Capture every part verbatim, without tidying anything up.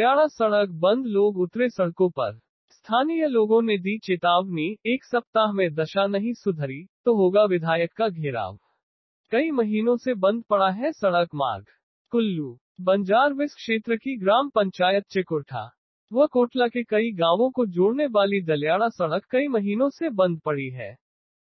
दलियाड़ा सड़क बंद, लोग उतरे सड़कों पर। स्थानीय लोगों ने दी चेतावनी, एक सप्ताह में दशा नहीं सुधरी तो होगा विधायक का घेराव। कई महीनों से बंद पड़ा है सड़क मार्ग। कुल्लू बंजारविस क्षेत्र की ग्राम पंचायत चिकुरठा व कोटला के कई गांवों को जोड़ने वाली दलियाड़ा सड़क कई महीनों से बंद पड़ी है,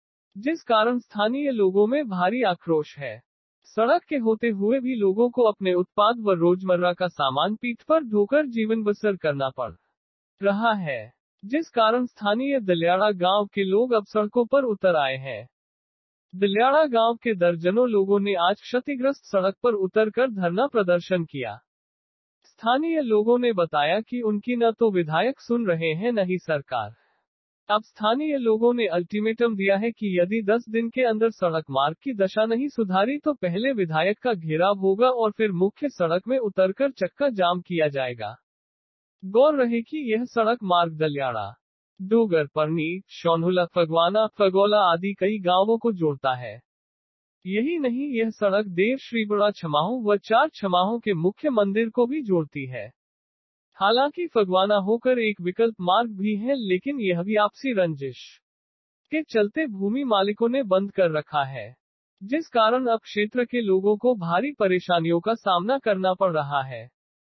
जिस कारण स्थानीय लोगों में भारी आक्रोश है। सड़क के होते हुए भी लोगों को अपने उत्पाद व रोजमर्रा का सामान पीठ पर ढोकर जीवन बसर करना पड़ रहा है, जिस कारण स्थानीय दलियाड़ा गांव के लोग अब सड़कों पर उतर आए हैं। दलियाड़ा गांव के दर्जनों लोगों ने आज क्षतिग्रस्त सड़क पर उतरकर धरना प्रदर्शन किया। स्थानीय लोगों ने बताया कि उनकी न तो विधायक सुन रहे हैं न ही सरकार। अब स्थानीय लोगों ने अल्टीमेटम दिया है कि यदि दस दिन के अंदर सड़क मार्ग की दशा नहीं सुधारी तो पहले विधायक का घेराव होगा और फिर मुख्य सड़क में उतरकर चक्का जाम किया जाएगा। गौर रहे कि यह सड़क मार्ग दलियाड़ा, डोगर, परनी, शौनहुला, फगवाना, फगौला आदि कई गांवों को जोड़ता है। यही नहीं, यह सड़क देव श्री बड़ा छमाहू व चार छमाहों के मुख्य मंदिर को भी जोड़ती है। हालांकि फगवाना होकर एक विकल्प मार्ग भी है, लेकिन यह भी आपसी रंजिश के चलते भूमि मालिकों ने बंद कर रखा है, जिस कारण अब क्षेत्र के लोगों को भारी परेशानियों का सामना करना पड़ रहा है।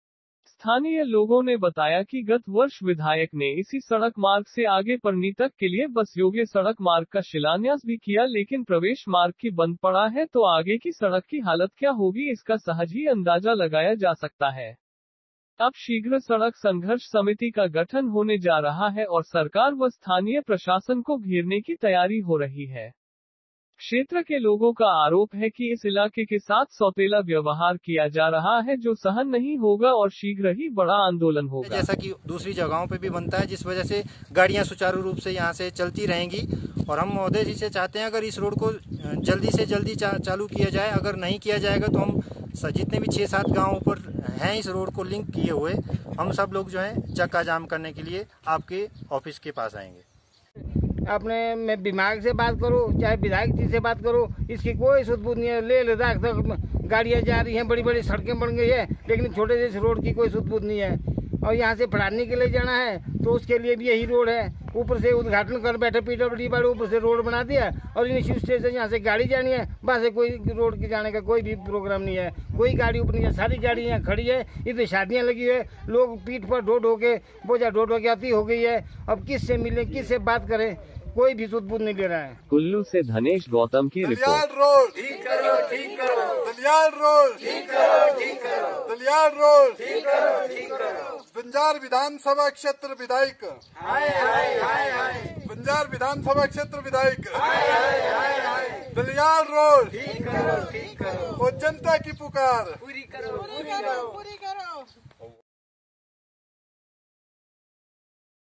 स्थानीय लोगों ने बताया कि गत वर्ष विधायक ने इसी सड़क मार्ग से आगे परनी तक के लिए बस योग्य सड़क मार्ग का शिलान्यास भी किया, लेकिन प्रवेश मार्ग की बंद पड़ा है तो आगे की सड़क की हालत क्या होगी इसका सहज ही अंदाजा लगाया जा सकता है। अब शीघ्र सड़क संघर्ष समिति का गठन होने जा रहा है और सरकार व स्थानीय प्रशासन को घेरने की तैयारी हो रही है। क्षेत्र के लोगों का आरोप है कि इस इलाके के साथ सौतेला व्यवहार किया जा रहा है, जो सहन नहीं होगा और शीघ्र ही बड़ा आंदोलन होगा। जैसा कि दूसरी जगहों पे भी बनता है, जिस वजह से गाड़ियां सुचारू रूप से यहां से चलती रहेंगी। और हम महोदय जी से चाहते हैं अगर इस रोड को जल्दी से जल्दी चा, चालू किया जाए। अगर नहीं किया जाएगा तो हम जितने भी छः सात गाँवों पर हैं इस रोड को लिंक किए हुए, हम सब लोग जो है चक्का जाम करने के लिए आपके ऑफिस के पास आएंगे। अपने मैं विभाग से बात करूँ चाहे विधायक जी से बात करूँ, इसकी कोई सुध-बुध नहीं है। ले लद्दाख तक गाड़ियाँ जा रही हैं, बड़ी बड़ी सड़कें बन गई है, लेकिन छोटे से रोड की कोई सुध-बुध नहीं है। और यहाँ से फड़ानी के लिए जाना है तो उसके लिए भी यही रोड है। ऊपर से उद्घाटन कर बैठे पीडब्ल्यूडी वाले, ऊपर से रोड बना दिया और इनिशियल स्टेशन यहाँ से गाड़ी जानी है, वहाँ से कोई रोड के जाने का कोई भी प्रोग्राम नहीं है। कोई गाड़ी ऊपर नहीं है, सारी गाड़ी यहाँ खड़ी है। इधर शादियाँ लगी है, लोग पीठ पर ढो ढो के बोझा ढो ढो के आती हो गई है। अब किससे मिले, किससे बात करें, कोई भी सुध-बुध नहीं ले रहा है। कुल्लू से धनेश गौतम की रिपोर्ट। दलियाड़ रोड ठीक करो, ठीक करो। दलियाड़ रोड ठीक करो, ठीक करो। दलियाड़ रोड ठीक करो, ठीक करो। बंजार विधानसभा क्षेत्र विधायक हाय हाय हाय हाय। बंजार विधानसभा क्षेत्र विधायक हाय हाय हाय हाय। दलियाड़ रोड ठीक करो, ठीक करो। वो जनता की पुकार पूरी करो, पूरी करो, पूरी करो।